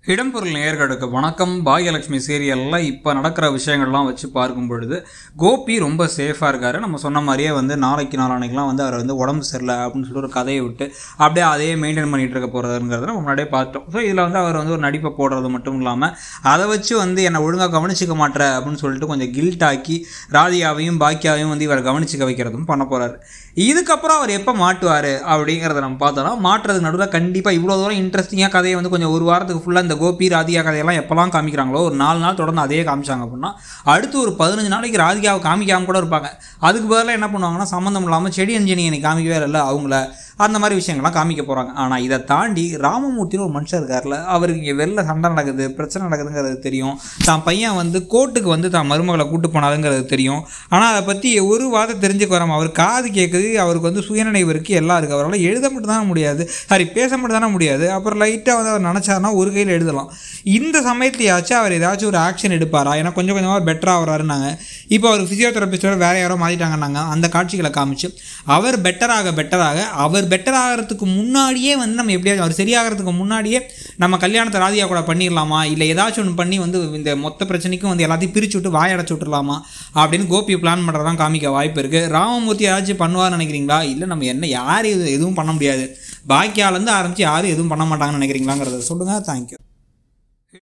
இடம்பொருள் நேயர்களுக்கு வணக்கம். பாக்யலட்சுமி சீரியலில் இப்போ நடக்கிற விஷயங்கள்லாம் வச்சு பார்க்கும் பொழுது கோபி ரொம்ப சேஃபாக இருக்கார். நம்ம சொன்ன மாதிரியே நாளைக்கு நாளானைக்கெலாம் அவர் உடம்பு சரியில்லை அப்படின்னு சொல்லிட்டு ஒரு கதையை விட்டு அப்படியே அதையே மெயின்டைன் பண்ணிகிட்டு இருக்க போகிறதுங்கிறத நம்ம முன்னாடியே பார்த்தோம். ஸோ இதில் அவர் ஒரு நடிப்பை போடுறது மட்டும் இல்லாமல் அதை வச்சு என்னை ஒழுங்காக கவனிச்சிக்க மாட்டேற அப்படின்னு சொல்லிட்டு கொஞ்சம் கில்ட் ஆக்கி ராதிகாவையும் பாக்கியாவையும் இவரை கவனிச்சிக்க வைக்கிறதும் பண்ண போகிறார். இதுக்கப்புறம் அவர் எப்போ மாட்டுவார் அப்படிங்கிறத நம்ம பார்த்தோன்னா, மாட்டுறதுக்கு நடுவில் கண்டிப்பாக இவ்வளோ தூரம் இன்ட்ரெஸ்டிங்காக கதையை கொஞ்சம் ஒரு வாரத்துக்கு ஃபுல்லாக இந்த கோபி ராதிகா கதையெல்லாம் எப்போல்லாம் காமிக்கிறாங்களோ ஒரு 4 நாள் தொடர்ந்து அதே காமிச்சாங்க அப்படின்னா அடுத்து ஒரு 15 நாளைக்கு ராதிகாவை காமிக்காமல் கூட இருப்பாங்க. அதுக்கு பதிலாக என்ன பண்ணுவாங்கன்னா, சம்மந்தம் இல்லாமல் செடியன் ஜெனி எனக்கு காமிக்கவே இல்லை அவங்கள அந்த மாதிரி விஷயங்கள்லாம் காமிக்க போகிறாங்க. ஆனால் இதை தாண்டி ராமமூர்த்தின்னு ஒரு மனுஷன் இருக்கார்ல, அவருக்கு இங்கே வெளில சண்டை நடக்குது, பிரச்சனை நடக்குதுங்கிறது தெரியும். தான் பையன் கோர்ட்டுக்கு தான் மருமகளை கூட்டு போனாதுங்கிறது தெரியும். ஆனால் அதை பற்றி ஒரு வார்த்தை தெரிஞ்சுக்க வராமல் அவர் காது கேட்குது. அவருக்கு சுயநினைவு இருக்குது, எல்லாம் இருக்குது. அவரால் எழுத மட்டும் தானே முடியாது, பேச மட்டும் தானே முடியாது. அப்புறம் லைட்டாக அவர் நினச்சாருன்னா ஒரு கையில் எழுதலாம். இந்த சமயத்தையாச்சும் அவர் ஏதாச்சும் ஒரு ஆக்ஷன் எடுப்பாரா? ஏன்னா கொஞ்சம் கொஞ்சமாக பெட்டராக வராருன்னாங்க. இப்போ அவர் ஃபிசியோதெரபிஸ்டோட வேறு யாரோ மாற்றிட்டாங்கன்னாங்க. அந்த காட்சிகளை காமிச்சு அவர் பெட்டராக அவர் பெட்டர் ஆகிறதுக்கு முன்னாடியே நம்ம எப்படியாச்சும் அவர் சரியாகிறதுக்கு முன்னாடியே நம்ம கல்யாணத்தை ராதிகா கூட பண்ணிடலாமா, இல்லை ஏதாச்சும் ஒன்று பண்ணி இந்த மொத்த பிரச்சனைக்கும் எல்லாத்தையும் பிரித்து விட்டு வாயடைச்சு விட்டுடலாமா அப்படின்னு கோபி பிளான் பண்ணுறதான் காமிக்க வாய்ப்பு இருக்குது. ராமமூர்த்தி ஏதாச்சும் பண்ணுவார்னு நினைக்கிறீங்களா? இல்லை நம்ம யாரும் எதுவும் பண்ண முடியாது, பாக்கியாலேருந்து ஆரம்பித்து யாரும் எதுவும் பண்ண மாட்டாங்கன்னு நினைக்கிறீங்களாங்கிறத சொல்லுங்கள். தேங்க்யூ.